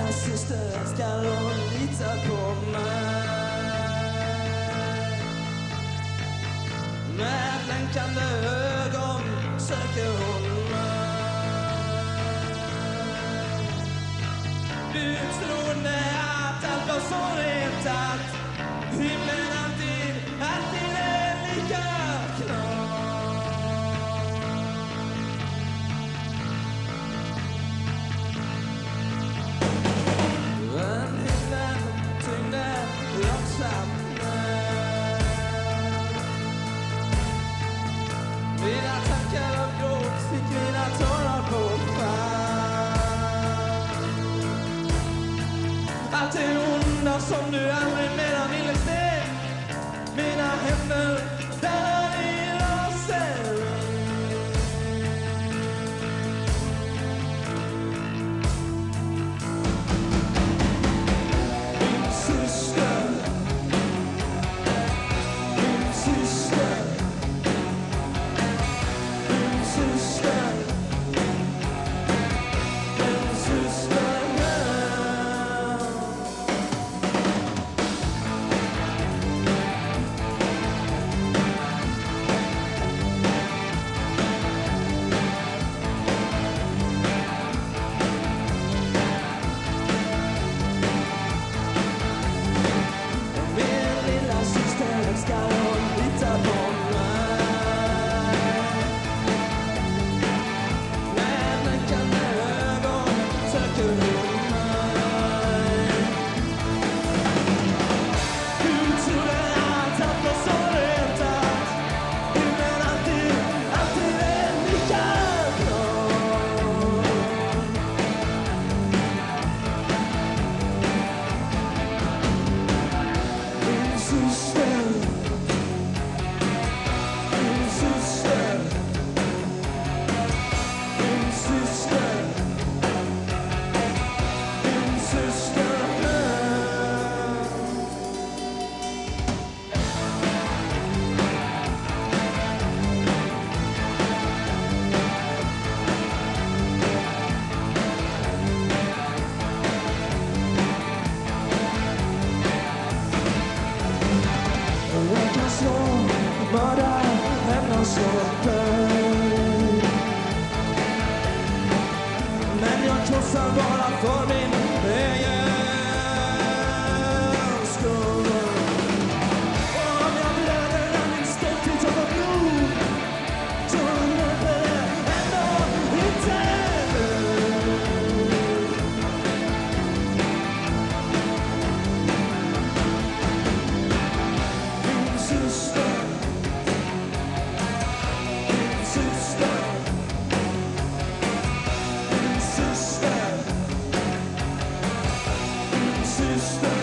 lilla syster, ska hon lita på mig? Med blänkande ögon söker hon mig. Du trodde att allt var så rent, att himlen alltid är lika klar. Men himlen tyngde långsamt ner. Mina tankar av gråt fick mina tårar på skär. Allt det onda som du aldrig mera ville se, mina händer där i raser. Min syster, min syster, min syster, min syster. Ska hon lita på mig? Med blänkande ögon söker hon mig. Du trodde att allt var så rent, att himlen alltid är lika klar. Min syster, min syster, min syster, min syster. Jag kan slå, mörda, hämnas och dö. Men jag krossar bara för min egen skull. Om jag blöder av min stolthet och blod, så hjälper det ändå inte. Min syster, min syster, min syster, min syster.